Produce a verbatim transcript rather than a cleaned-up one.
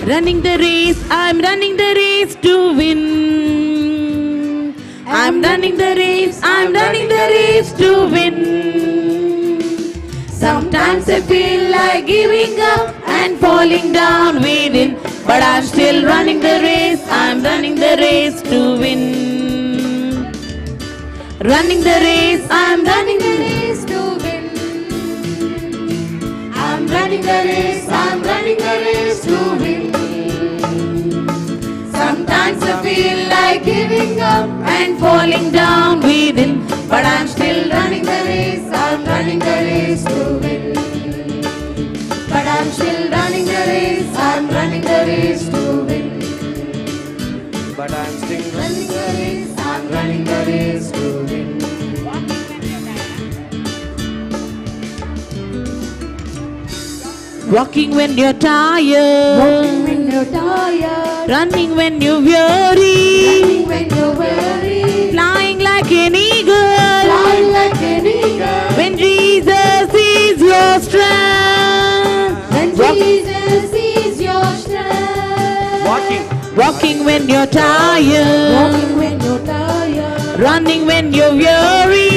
Running the race, I'm running the race to win. I'm running the race, I'm running the race to win. Sometimes I feel like giving up and falling down within, but I'm still running the race, I'm running the race to win. Running the race, I'm running the race to win. I'm running the race, I'm running the race to win. Sometimes I feel like giving up and falling down within, but I'm still running the race, I'm running the race to win. But I'm still running the race, I'm running the race to win. But I'm still Running the race, I'm running the race to win. Walking when you're tired, Walking when you're tired, running when you're weary, running when you're weary, flying like an eagle, flying like an eagle. when Jesus is your strength. When Walk- Jesus is your strength. walking. Walking when you're tired, Walking when you're tired, running when you're weary,